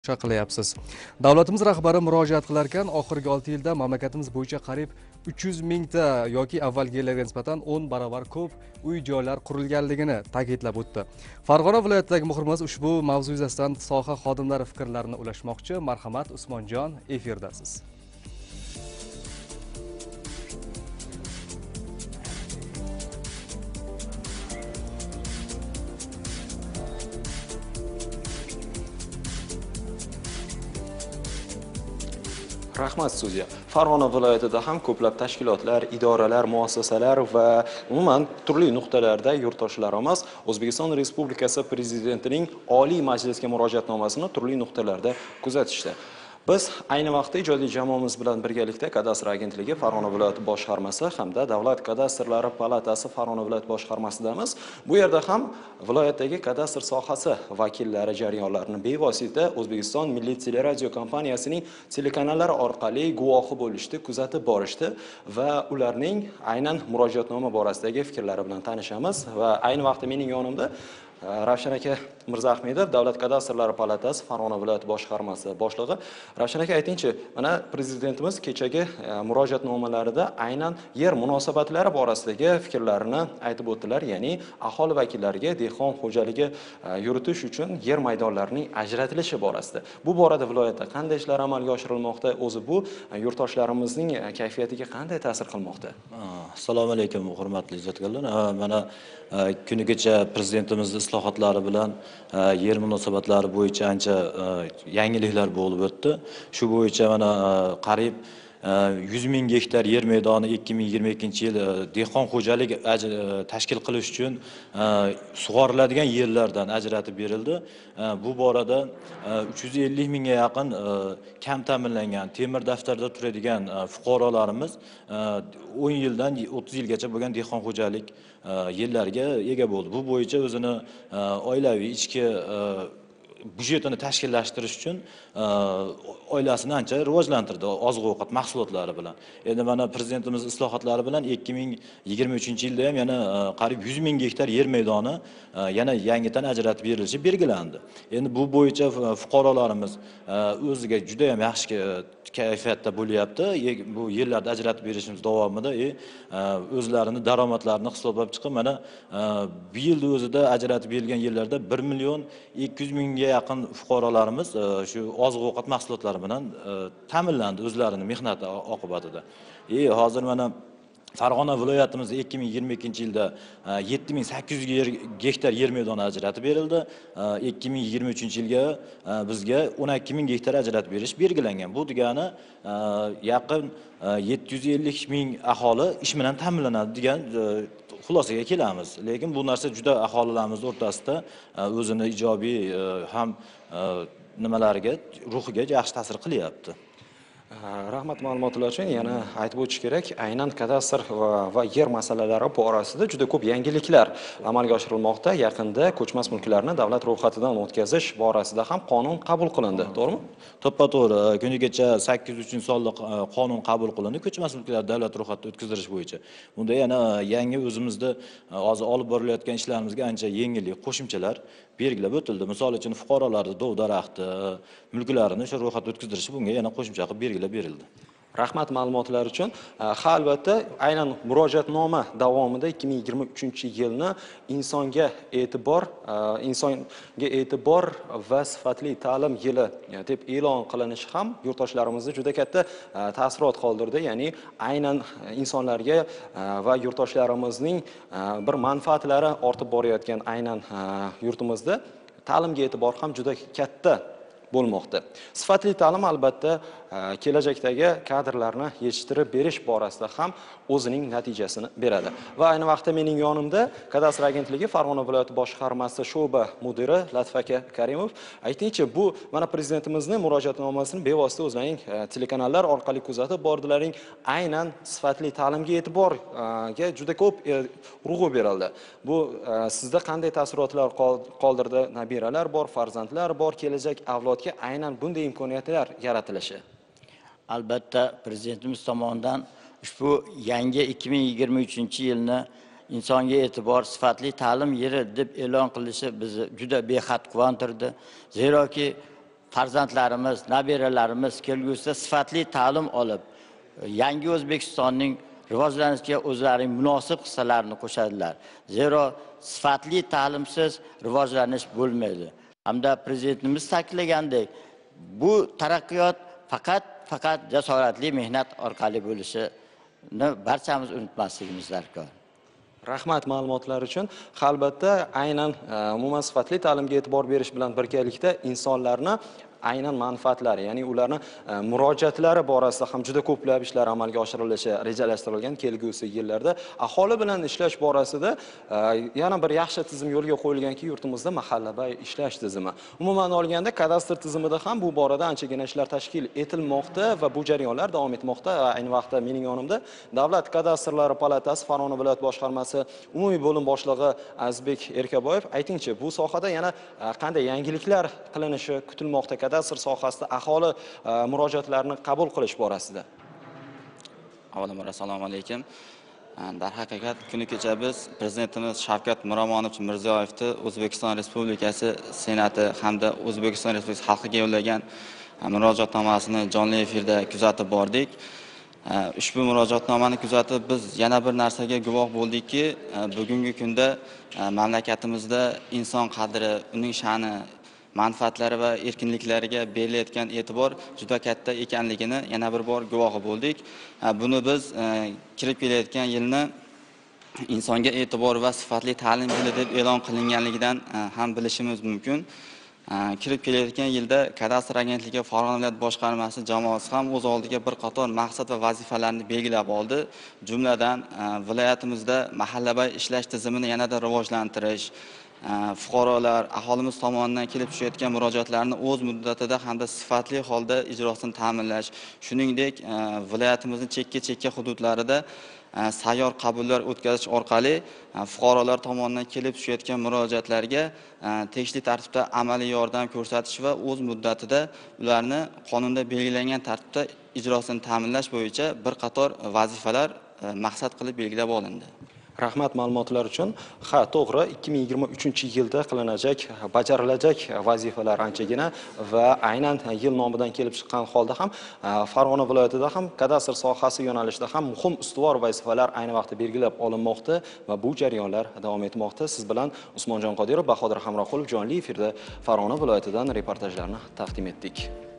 Qilyapsiz. Davlatimiz rahbari murojaat qilar ekan, oxirgi 6 yilda mamlakatimiz bo'yicha qariyb 300 mingta yoki avvalgi yillarga nisbatan 10 barobar ko'p uy-joylar qurilganligini ta'kidlab o'tdi. Farg'ona viloyatidagi muxbirimiz ushbu mavzu yuzasidan soha xodimlari fikrlarini ulashmoqchi. Marhamat, Usmonjon, efirdasiz. Rahmat sudya. Farg'ona viloyatida ham ko'plab tashkilotlar, idoralar, muassasalar va umuman turli nuqtalarda yurtdoshlarimiz O'zbekiston Respublikasi Prezidentining Oliy Majlisga murojaatnomasini turli nuqtalarda kuzatishdi. Biz ayni vaqtda ijodiy jamoamiz bilan birgalikda Kadastr agentligi Farg'ona viloyati boshqarmasi hamda Davlat kadastrlari palatasi Farg'ona viloyati boshqarmasidamiz. Bu yerda ham viloyatdagi kadastr sohasi vakillari jarayonlarini bevosita O'zbekiston Milliy teleradio kompaniyasining telekanallari orqali guvohi bo'lishdi, kuzatib borishdi va ularning aynan murojaatnoma borasidagi fikrlari bilan tanishamiz va ayni vaqtda mening yonimda Ravshan aka Mirzaahmedov, Davlat kadastrlari palatasi Farg'ona viloyati boshqarmasi boshlig'i. Ravshan aka, aytingchi, mana prezidentimiz kechagi murojaatnomalarida aynan yer munosabatlari borasidagi fikrlarini aytib o'tdilar, ya'ni aholi vakillariga dehqon xo'jaligi yuritish uchun yer maydonlarining ajratilishi borasida. Bu borada viloyatda qanday ishlar amalga oshirilmoqda? O'zi bu yurtdoshlarimizning kayfiyatiga qanday ta'sir qilmoqda? Assalomu alaykum, hurmatli ijodkorlar. Mana kunigacha prezidentimiz islohotlari bilan yer munosabatlari bo'yicha ancha yangiliklar bo'lib o'tdi. Shu bo'yicha mana qariyb 100 ming gektar yer maydoni 2022-yil dehqon xo'jalik tashkil qilish uchun sug'oriladigan yerlardan ajratib berildi. Bu borada 350 mingga yaqin kam ta'minlangan temir daftarda turadigan fuqarolarimiz 10 yildan 30 yilgacha bo'lgan dehqon xo'jalik yerlariga ega bo'ldi. Bu bo'yicha o'zini oilaviy ichki budjetini tashkillashtirish uchun oilasini ancha rivojlantirdi oziq-ovqat mahsulotlari bilan. Endi mana prezidentimiz islohotlari bilan 2023-yilda ham yana qariyb 100 ming gektar yer maydoni yana yangidan ajratib berilishi belgilandi. Endi bu bo'yicha fuqarolarimiz o'ziga juda ham yaxshi kayfiyatda bo'lyapti. Bu yerlarni ajratib berishimiz davomida o'zlarini daromadlarini hisoblab chiqib, mana bu yilda o'zida ajratib berilgan yerlarda 1 million 200 mingga yaqin fuqarolarimiz shu oziq-ovqat mahsulotlari bilan ta'minlandi o'zlarining mehnati oqibatida. Hozir mana Farg'ona viloyatimizda 2022-yilda 7800 gektar yer maydoni ajratib berildi. 2023-yilga bizga 12000 gektar ajratib berish belgilangan. Bu degani yaqin 750 ming aholi ish bilan ta'minlanadi degan xulosaga kelamiz. Lekin bu narsa juda aholilarimiz o'rtasida o'zini ijobiy ham nimalariga, ruhiga yaxshi ta'sir qilyapti. Rahmat ma'lumotlar uchun. Yana aytib o'tish kerak, aynan kadastr va yer masalalari borasida juda ko'p yangiliklar amalga oshirilmoqda. Yaqinda ko'chmas mulklarni davlat ro'yxatidan o'tkazish borasida ham qonun qabul qilindi, to'g'rimi? To'ppa-to'g'ri. Kunigacha 803-sonli qonun qabul qilindi ko'chmas mulklar davlat ro'yxatidan o'tkazilish bo'yicha. Bunda yana yangi o'zimizda hozir olib borilayotgan ishlarimizga ancha yengillik, qo'shimchalar belgilab o'tildi. Misol uchun fuqarolarning dov daraxti mulklarini o'sha ro'yxatga o'tkazilishi bunga yana qo'shimcha qilib belgilab berildi. Rahmat ma'lumotlar uchun. Ha, albatta, aynan murojaatnoma davomida 2023-yilni insonga e'tibor va sifatli ta'lim yili deb e'lon qilinishi ham yurtdoshlarimizda juda katta ta'sirot qoldirdi. Ya'ni aynan insonlarga va yurtdoshlarimizning bir manfaatlari ortib borayotgan aynan yurtimizda ta'limga e'tibor ham juda katta bo'lmoqda. Sifatli ta'lim albatta kelajakdagi kadrlarni yetishtirib berish borasida ham o'zining natijasini beradi. Va ayni vaqtda mening yonimda Kadastr agentligi Farg'ona viloyati boshqarmasi sho'ba mudiri Latif aka Karimov. Aytingchi, bu mana prezidentimizning murojaatnomasini bevosita o'zlarining telekanallar orqali kuzatib bordilaring. Aynan sifatli ta'limga e'tiborga juda ko'p urg'u berildi. Bu sizda qanday taassurotlar qoldirdi? Nabiralar bor, farzandlar bor, kelajak avlodga aynan bunday imkoniyatlar yaratilishi. Albatta, prezidentimiz tomonidan ushbu yangi 2023-yilni insonga e'tibor, sifatli ta'lim yili deb e'lon qilishi bizni juda behad quvontirdi. Zeroki farzandlarimiz, nabiralarimiz kelgusida sifatli ta'lim olib, yangi O'zbekistonning rivojlanishiga o'zlarining munosib hissalarini qo'shadilar. Zero sifatli ta'limsiz rivojlanish bo'lmaydi. Hamda prezidentimiz ta'kidlagandek, bu taraqqiyot faqat jasoratli mehnat orqali bo'lishini barchamiz unutmasligimiz darkor. Rahmat ma'lumotlar uchun. Albatta, aynan umuman sifatli ta'limga e'tibor berish bilan birgalikda insonlarni aynan manfaatlari, ya'ni ularni murojaatlari borasida ham juda ko'plab ishlar amalga oshirilishi rejalashtirilgan kelgusi yillarda. Aholi bilan ishlash borasida yana bir yaxshi tizim yo'lga qo'yilganki, yurtimizda mahallabay ishlash tizimi. Umuman olganda kadastr tizimida ham bu borada anchagina ishlar tashkil etilmoqda va bu jarayonlar davom etmoqda. Ayni vaqtda mening yonimda Davlat kadastrlari palatasi Farg'ona viloyat boshqarmasi umumiy bo'lim boshlig'i Azizbek Erkaboyev, aytingchi, bu sohada yana qanday yangiliklar qilinishi kutilmoqda? Kadastr sohasida aholi murojaatlarini qabul qilish borasida. Avvalambor assalomu alaykum. Darhaqiqat kuni kecha biz prezidentimiz Shavkat Miromonovich Mirziyoyevni O'zbekiston Respublikasi Senati hamda O'zbekiston Respublikasi xalqiga yo'llagan murojaatnomasini jonli efirda kuzatib bordik. Ushbu murojaatnomani kuzatib biz yana bir narsaga guvoh bo'ldikki, bugungi kunda mamlakatimizda inson qadri, uning sha'ni, manfaatlari va erkinliklariga berilayotgan e'tibor juda katta ekanligini yana bir bor guvohi bo'ldik. Buni biz kirib kelayotgan yilni insonga e'tibor va sifatli ta'lim yili deb e'lon qilinganligidan ham bilishimiz mumkin. Kirib kelayotgan yilda Kadastr agentligi Farg'ona viloyat boshqarmasi jamoasi ham o'z oldiga bir qator maqsad va vazifalarni belgilab oldi. Jumladan, viloyatimizda mahallabay ishlash tizimini yanada rivojlantirish, fuqarolar, aholimiz tomonidan kelib tushayotgan murojaatlarni o'z muddatida hamda sifatli holda ijrosini ta'minlash, shuningdek viloyatimizning chekka hududlarida sayyor qabullar o'tkazish orqali fuqarolar tomonidan kelib tushayotgan murojaatlarga tegishli tartibda amaliy yordam ko'rsatish va o'z muddatida ularni qonunda belgilangan tartibda ijrosini ta'minlash bo'yicha bir qator vazifalar maqsad qilib belgilab olindi. Rahmat ma'lumotlar uchun. Ha, to'g'ri, 2023-yilda qilinajak, bajarilajak vazifalar anchagina va aynan yil nomidan kelib chiqqan holda ham Farg'ona viloyatida ham kadastr sohasi yo'nalishida ham muhim ustuvor vazifalar ayni vaqtda belgilab olinmoqda va bu jarayonlar davom etmoqda. Siz bilan Usmonjon Qodirov, Bahodir Hamroqulov jonli efirda Farg'ona viloyatidan reportajlarni taqdim etdik.